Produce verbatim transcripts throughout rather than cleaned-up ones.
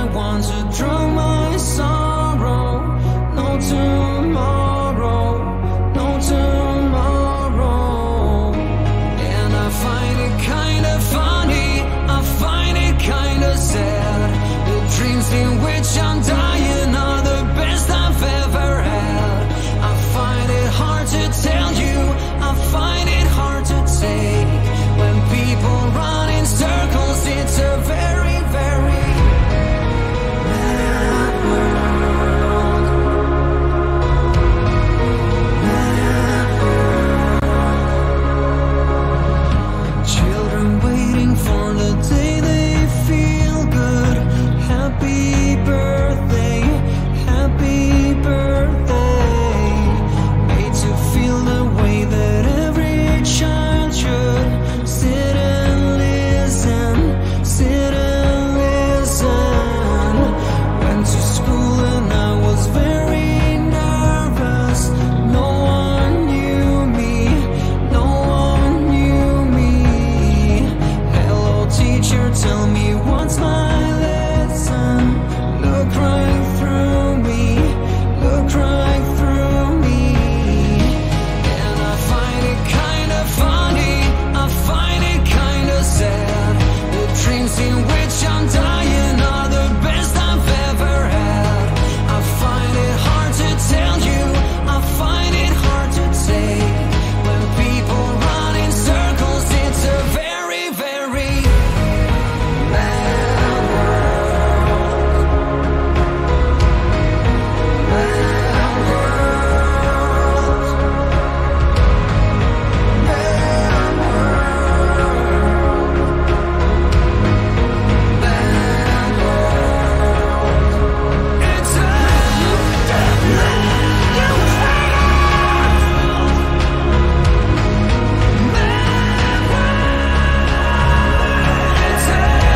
want to drown my sorrow. No tomorrow, no tomorrow. And I find it kinda funny, I find it kinda sad. The dreams in which I'm dying are the best I've ever had. I find it hard to tell you, I find it hard to take. When people run in circles, it's a very, very mad world. Mad world. Children waiting for the day they feel good. Happy birthday, happy birthday. Made to feel the way that every child should. Sit and listen, sit and listen. Went to school and I was very nervous. No one knew me, no one knew me. Hello teacher, tell me what's my lesson. Look right through me, look right through me. And I find it kinda funny, I find it kinda sad. The dreams in which I'm dying are the best I've ever had. I find it hard to tell you, I find it hard to take. When people run in circles, it's a very, very mad world. Mad world. Mad world. Mad world. It's a mad world. It's a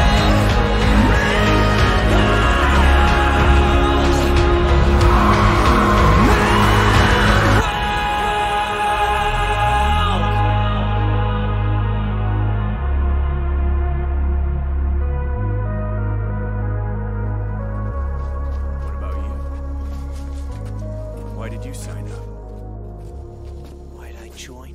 What about you? Why did you sign up? Why'd I join?